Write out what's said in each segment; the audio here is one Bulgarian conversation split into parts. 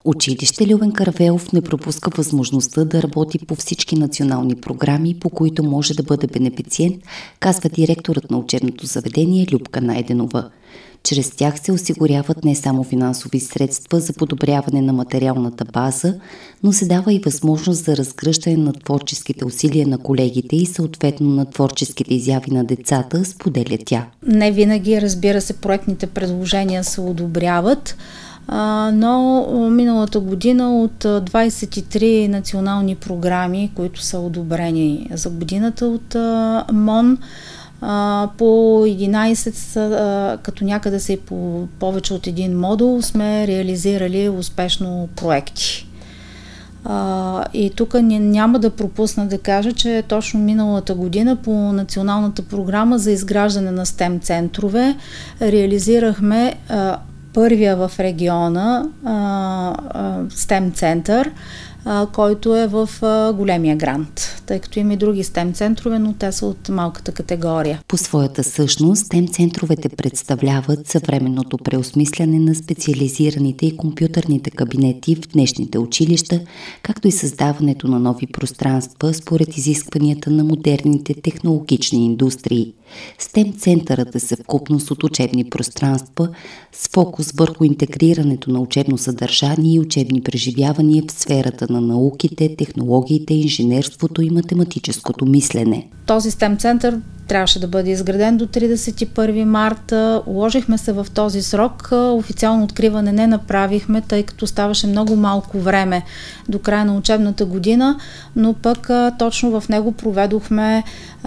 Училище Любен Каравелов не пропуска възможността да работи по всички национални програми, по които може да бъде бенефициент, казва директорът на учебното заведение Любка Найденова. Чрез тях се осигуряват не само финансови средства за подобряване на материалната база, но се дава и възможност за разгръщане на творческите усилия на колегите и съответно на творческите изяви на децата, споделя тя. Не винаги, разбира се, проектните предложения се одобряват, но миналата година от 23 национални програми, които са одобрени за годината от МОН, по 11, като някъде са и по повече от един модул, сме реализирали успешно проекти. И тук няма да пропусна да кажа, че точно миналата година по националната програма за изграждане на STEM центрове реализирахме първия в региона STEM център, който е в големия грант, тъй като има и други STEM центрове, но те са от малката категория. По своята същност, STEM центровете представляват съвременното преосмисляне на специализираните и компютърните кабинети в днешните училища, както и създаването на нови пространства според изискванията на модерните технологични индустрии. STEM центърът е съвкупност от учебни пространства с фокус върху интегрирането на учебно съдържание и учебни преживявания в сферата на науките, технологиите, инженерството и математическото мислене. Този STEM център трябваше да бъде изграден до 31 марта. Уложихме се в този срок. Официално откриване не направихме, тъй като ставаше много малко време до края на учебната година, но пък точно в него проведохме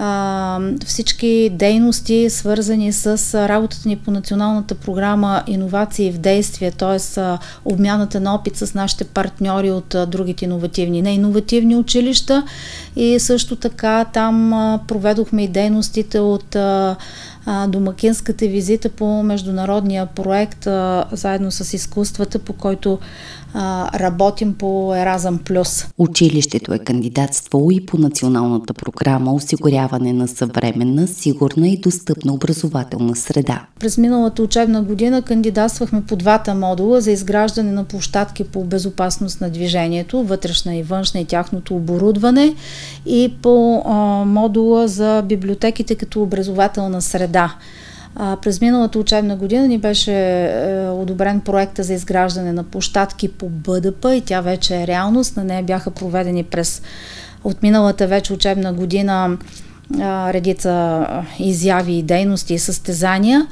всички дейности, свързани с работата ни по националната програма Иновации в действие, т.е. обмяната на опит с нашите партньори от другите иновативни, неиновативни училища, и също така там проведохме и дейностите от домакинската визита по международния проект заедно с изкуствата, по който работим по Еразъм Плюс. Училището е кандидатствало и по националната програма осигуряване на съвременна, сигурна и достъпна образователна среда. През миналата учебна година кандидатствахме по двата модула за изграждане на площадки по безопасност на движението, вътрешна и външна, и тяхното оборудване, и по модула за библиотеките като образователна среда. През миналата учебна година ни беше одобрен проекта за изграждане на площадки по БДП и тя вече е реалност. На нея бяха проведени от миналата вече учебна година редица изяви и дейности и състезания.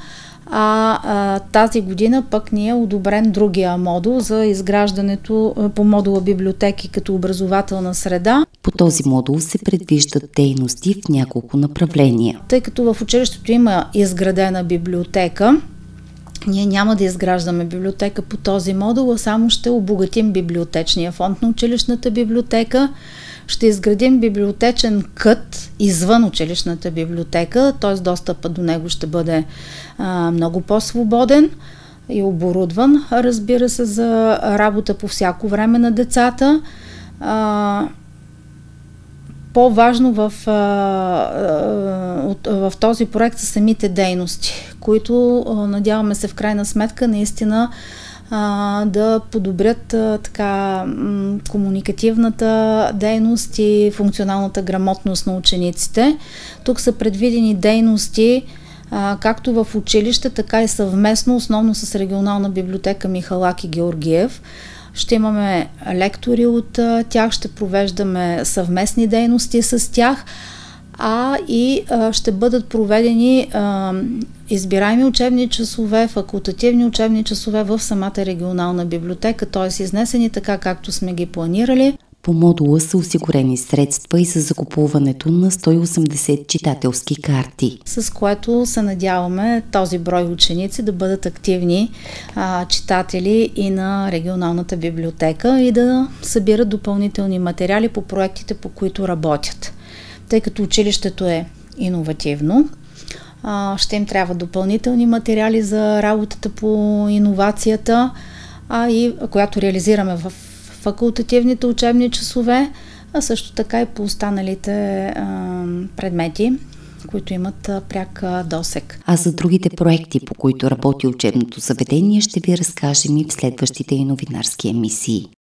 Тази година пък ни е одобрен другия модул за изграждането по модула библиотеки като образователна среда. По този модул се предвиждат дейности в няколко направления. Тъй като в училището има изградена библиотека, ние няма да изграждаме библиотека по този модул, а само ще обогатим библиотечния фонд на училищната библиотека. Ще изградим библиотечен кът извън училищната библиотека, т.е. достъпът до него ще бъде много по-свободен и оборудван, разбира се, за работа по всяко време на децата. По-важно в този проект са самите дейности, които надяваме се в крайна сметка наистина да подобрят комуникативната дейност и функционалната грамотност на учениците. Тук са предвидени дейности както в училище, така и съвместно, основно с регионална библиотека Михалак и Георгиев. Ще имаме лектори от тях, ще провеждаме съвместни дейности с тях, и ще бъдат проведени избираеми учебни часове, факултативни учебни часове в самата регионална библиотека, т.е. изнесени така, както сме ги планирали. По модула са осигурени средства и за закупуването на 180 читателски карти, с което се надяваме този брой ученици да бъдат активни читатели и на регионалната библиотека и да събират допълнителни материали по проектите, по които работят. Тъй като училището е иновативно, ще им трябва допълнителни материали за работата по иновацията, която реализираме в факултативните учебни часове, а също така и по останалите предмети, които имат пряк досег. А за другите проекти, по които работи учебното заведение, ще ви разкажем и в следващите и новинарски емисии.